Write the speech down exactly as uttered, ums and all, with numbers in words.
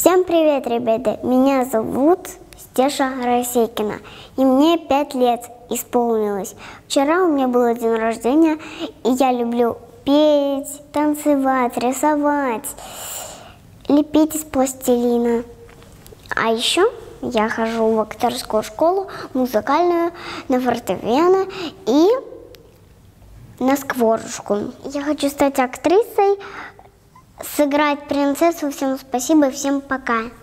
Всем привет, ребята! Меня зовут Стеша Росейкина, и мне пять лет исполнилось. Вчера у меня был день рождения, и я люблю петь, танцевать, рисовать, лепить из пластилина. А еще я хожу в актерскую школу, музыкальную, на фортепиано и на скворечку. Я хочу стать актрисой, сыграть принцессу. Всем спасибо, всем пока.